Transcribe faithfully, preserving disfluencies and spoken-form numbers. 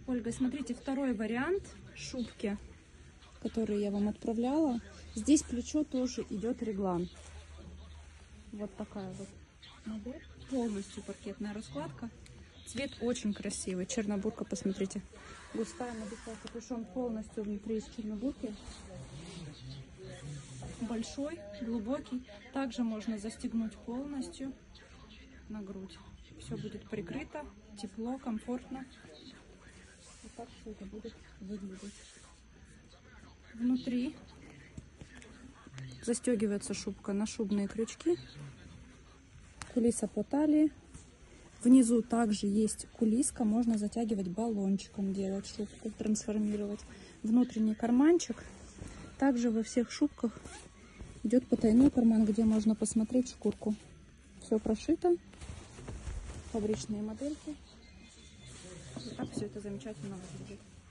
Ольга, смотрите, второй вариант шубки, который я вам отправляла. Здесь плечо тоже идет реглан. Вот такая вот модель. Полностью паркетная раскладка. Цвет очень красивый. Чернобурка, посмотрите. Густая надувная, капюшон полностью внутри из чернобурки. Большой, глубокий. Также можно застегнуть полностью на грудь. Все будет прикрыто, тепло, комфортно. Вот так все это будет выглядеть. Внутри застегивается шубка на шубные крючки. Кулиса по талии. Внизу также есть кулиска. Можно затягивать баллончиком, делать шубку, трансформировать. Внутренний карманчик. Также во всех шубках идет потайной карман, где можно посмотреть шкурку. Все прошито. Фабричные модельки. Вот так все это замечательно выглядит.